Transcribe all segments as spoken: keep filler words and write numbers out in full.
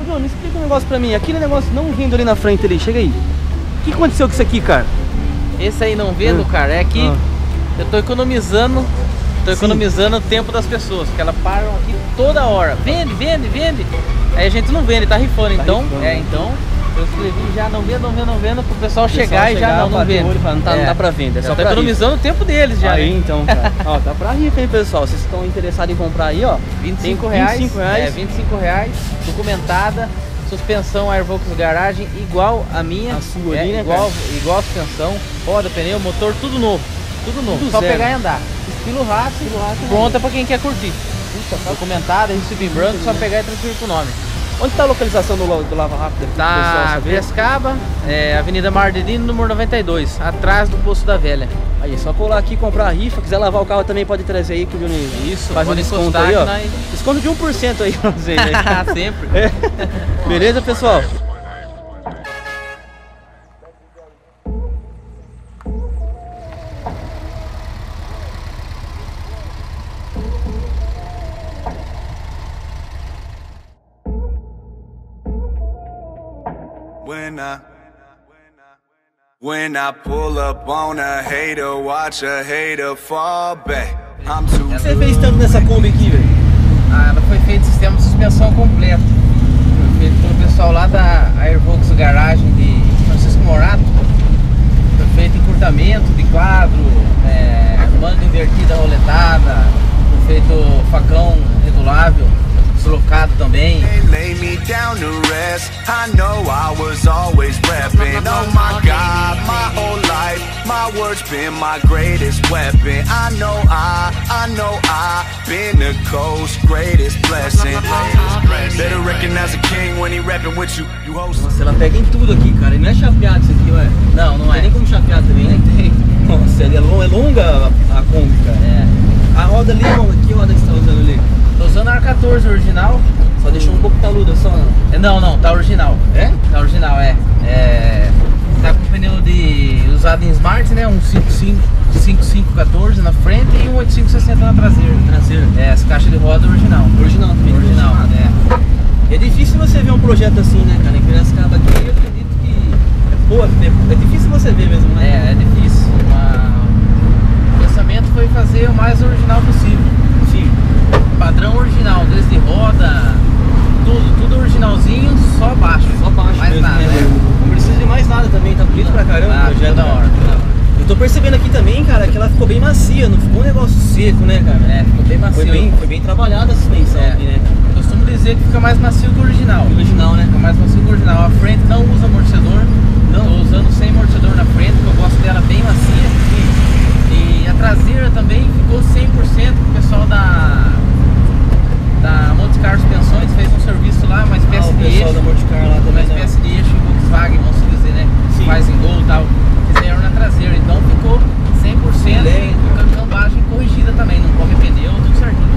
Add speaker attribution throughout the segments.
Speaker 1: João, me explica um negócio pra mim. Aquele negócio não vindo ali na frente ali, chega aí. O que aconteceu com isso aqui, cara?
Speaker 2: Esse aí não vendo, ah. cara, é que ah. eu tô economizando, tô Sim. economizando o tempo das pessoas, porque elas param aqui toda hora. Vende, vende, vende. Aí a gente não vende, tá rifando. Tá então, rifando, é, né? então eu escrevi já não vendo, não vendo, não vendo, pro pessoal, pessoal chegar, chegar e já não, não vende. Olho, não, tá, é. não dá pra vender, é só tá economizando o tempo deles já.
Speaker 1: Aí
Speaker 2: né?
Speaker 1: então, cara. Ó, tá pra rifa, hein, pessoal. Vocês estão interessados em comprar aí, ó.
Speaker 2: vinte e cinco reais. vinte e cinco reais. É, vinte e cinco reais, documentada. Suspensão Airvox Garagem igual a minha,
Speaker 1: a sua
Speaker 2: é,
Speaker 1: ali, né,
Speaker 2: igual, igual a suspensão, roda, pneu, motor, tudo novo, tudo novo,
Speaker 1: tudo
Speaker 2: só
Speaker 1: zero.
Speaker 2: Pegar e andar. Estilo rato, pronta para quem quer curtir. Puta, documentada, recibo em branco, só pegar e transferir pro nome.
Speaker 1: Onde tá a localização do, do Lava Rápido?
Speaker 2: Tá Piracicaba, é, Avenida Mardelino, número noventa e dois, atrás do Poço da Velha.
Speaker 1: Aí, só colar aqui, comprar a rifa, quiser lavar o carro também pode trazer aí que o Juninho
Speaker 2: Isso,
Speaker 1: faz um desconto aí, ó.
Speaker 2: Nós...
Speaker 1: Desconto de um por cento aí pra vocês aí.
Speaker 2: Sempre.
Speaker 1: É. Beleza, pessoal?
Speaker 3: When I, when I pull up on a hater, watch a hater fall back. I'm too.
Speaker 1: O que você fez tanto nessa Kombi aqui, velho?
Speaker 2: Ah, ela foi feita sistema de suspensão completo. Foi feito pelo pessoal lá da Airvox Garagem de Francisco Morato. Foi feito encurtamento de quadro, é, manga invertida roletada, foi feito facão regulável. Deslocado também.
Speaker 3: Lay me down to rest. I know I was always repping. Oh my God, my whole life, my words been my greatest weapon. I know I, I know I been the coast's greatest blessing. Better recognize a king when he rapping with you. You host.
Speaker 1: Nossa, ela pega em tudo aqui, cara. E não é chapeado isso aqui, ué?
Speaker 2: Não, não, não é.
Speaker 1: Tem nem como chapear também, né?
Speaker 2: Tem.
Speaker 1: Nossa, ela é longa, é longa a, a Kombi, cara.
Speaker 2: É.
Speaker 1: A roda ali, mano, que roda que você tá usando ali?
Speaker 2: Tô usando a R quatorze original.
Speaker 1: Só deixou um pouco taluda, só não?
Speaker 2: Não, não, tá original.
Speaker 1: É?
Speaker 2: Tá original, é. é tá com pneu de usado em Smart, né? Um cinco cinco quatorze na frente e um oito cinco sessenta na traseira.
Speaker 1: Traseira?
Speaker 2: É, as caixas de roda original.
Speaker 1: Original também?
Speaker 2: Original,
Speaker 1: é. É difícil você ver um projeto assim, né, cara? Em Piracicaba aqui, eu acredito que... Pô, é difícil você ver mesmo, né?
Speaker 2: É, é difícil. Uma... O pensamento foi fazer o mais original possível.
Speaker 1: Sim.
Speaker 2: Padrão original, desde roda, tudo, tudo originalzinho, só baixo.
Speaker 1: Só baixo,
Speaker 2: mais
Speaker 1: mesmo,
Speaker 2: nada.
Speaker 1: Né? Não precisa de mais nada também, tá bonito pra caramba
Speaker 2: ah,
Speaker 1: o projeto.
Speaker 2: Da hora.
Speaker 1: Eu tô percebendo aqui também, cara, que ela ficou bem macia, não ficou um negócio seco, né, cara?
Speaker 2: É, ficou bem macio.
Speaker 1: Foi bem, foi bem trabalhada a suspensão
Speaker 2: é.
Speaker 1: aqui, né?
Speaker 2: Eu costumo dizer que fica mais macio que o original.
Speaker 1: O original, né?
Speaker 2: Fica mais macio que o original. A frente não usa amortecedor. Não. Tô usando sem amortecedor na frente, porque eu gosto dela bem macia. E a traseira também ficou cem por cento. O pessoal da... da Monte Carlo Suspensões fez um serviço lá, uma espécie
Speaker 1: ah,
Speaker 2: de eixo,
Speaker 1: da Monte Carlo lá também,
Speaker 2: uma espécie né? de eixo Volkswagen, vamos dizer, né? Sim. Faz em gol e tal, fizeram na traseira, então ficou cem por cento com a cambagem corrigida também, não come pneu, tudo certinho.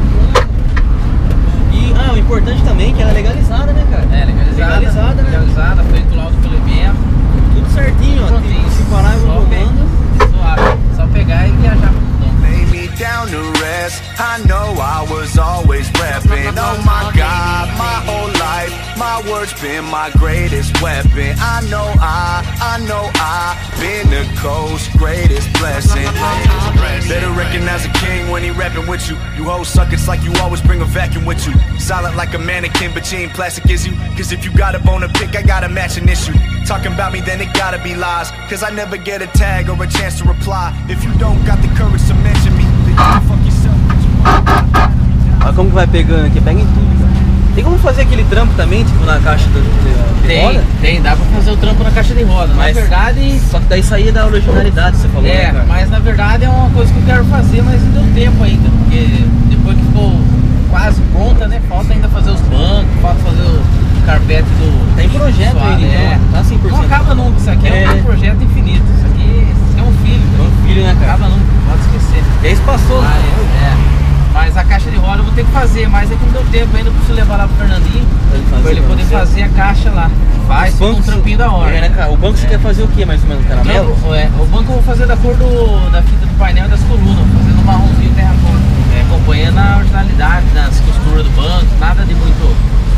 Speaker 1: E ah, o importante também é que ela é legalizada, né, cara?
Speaker 2: É, legalizada,
Speaker 1: legalizada, né?
Speaker 2: legalizada, feito laudo pelo I B M,
Speaker 1: tudo certinho, ó,
Speaker 2: prontinho,
Speaker 1: se parar eu vou
Speaker 2: suave, só pegar e viajar pro mundo.
Speaker 3: Lay me down to rest. I know I was always repping. Oh my God, my whole life, my words been my greatest weapon. I know I, I know I been the coast's greatest blessing. Better recognize a king when he rapping with you. You hoes suck, it's like you always bring a vacuum with you. Solid like a mannequin, but you ain't plastic, is you? Cause if you got a bone to pick, I got a matching issue. Talking about me, then it gotta be lies. Cause I never get a tag or a chance to reply. If you don't got the courage to mention me, then you can fuck yourself.
Speaker 1: Olha como que vai pegando aqui, pega em tudo, cara. Tem como fazer aquele trampo também, tipo na caixa de, de
Speaker 2: tem,
Speaker 1: roda?
Speaker 2: Tem, dá pra fazer o trampo na caixa de roda, mas na verdade...
Speaker 1: Só que daí saía da originalidade, você falou,
Speaker 2: É,
Speaker 1: né, cara?
Speaker 2: mas na verdade é uma coisa que eu quero fazer, mas não deu tempo ainda, porque depois que ficou quase pronta, né, falta ainda fazer os bancos, falta fazer o carpete do...
Speaker 1: Tem projeto aí,
Speaker 2: é.
Speaker 1: Então, tá cem por cento.
Speaker 2: Não acaba nunca, isso aqui é, é um projeto infinito, isso aqui é um filho.
Speaker 1: É um filho, né, cara?
Speaker 2: Acaba nunca, pode esquecer.
Speaker 1: E aí passou,
Speaker 2: ah, é, é. Mas a caixa de roda eu vou ter que fazer, mas é que não deu tempo ainda, eu preciso levar lá pro Fernandinho, pra ele poder fazer a caixa lá. Faz um trampinho da hora.
Speaker 1: É, né, cara? O banco você é. quer fazer o que mais ou menos? Caramelo?
Speaker 2: Não, é, o banco eu vou fazer da cor do, da fita do painel e das colunas, fazendo um marronzinho terracota. É, acompanhando a originalidade das costuras do banco, nada de muito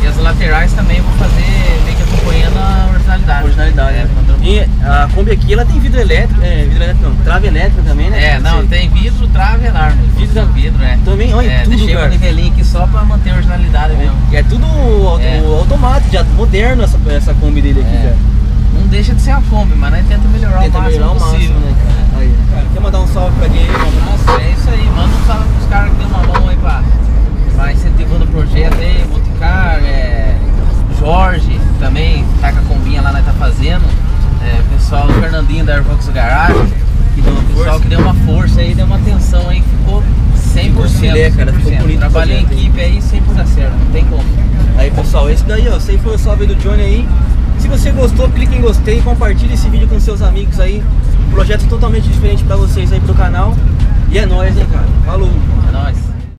Speaker 2: E as laterais também eu vou fazer meio que acompanhando a originalidade.
Speaker 1: Originalidade,
Speaker 2: é,
Speaker 1: né?
Speaker 2: quando-
Speaker 1: E a Kombi aqui, ela tem vidro elétrico, é, vidro elétrico não, trave elétrica também, né?
Speaker 2: É, não,
Speaker 1: Você-
Speaker 2: tem vidro, trave e alarme.
Speaker 1: Vidro-
Speaker 2: vidro, é.
Speaker 1: Também, olha,
Speaker 2: é,
Speaker 1: tudo,
Speaker 2: deixei
Speaker 1: cara.
Speaker 2: uma nivelinha aqui só pra manter a originalidade mesmo.
Speaker 1: E é tudo auto-
Speaker 2: É.
Speaker 1: automático, já moderno essa, essa Kombi dele aqui,
Speaker 2: É.
Speaker 1: cara.
Speaker 2: Não deixa de ser a Kombi, mas nós tenta melhorar
Speaker 1: Tenta
Speaker 2: o máximo
Speaker 1: melhorar o máximo,
Speaker 2: possível.
Speaker 1: né, cara? Aí, cara, quer mandar um salve pra alguém, um abraço?
Speaker 2: É isso aí, manda um salve pros caras que deu uma mão aí pra, pra incentivando o projeto aí, Montecar, é, Jorge, também tá com a combinha lá, nós tá fazendo. É, o pessoal, o Fernandinho da Airvox Garage,
Speaker 1: Que deu uma
Speaker 2: o pessoal
Speaker 1: força.
Speaker 2: que deu uma força aí, deu uma atenção aí, ficou cem por cento.
Speaker 1: Filé, cara, ficou
Speaker 2: cem por cento.
Speaker 1: bonito o
Speaker 2: Trabalhei em
Speaker 1: projeto aí.
Speaker 2: equipe aí, sempre dá certo, não tem como.
Speaker 1: Aí, pessoal, esse daí, ó, esse aí foi o salve do Johnny aí. Se você gostou, clique em gostei, compartilhe esse vídeo com seus amigos aí. Um projeto totalmente diferente pra vocês aí pro canal. E é nóis, hein, cara. Falou!
Speaker 2: É nóis.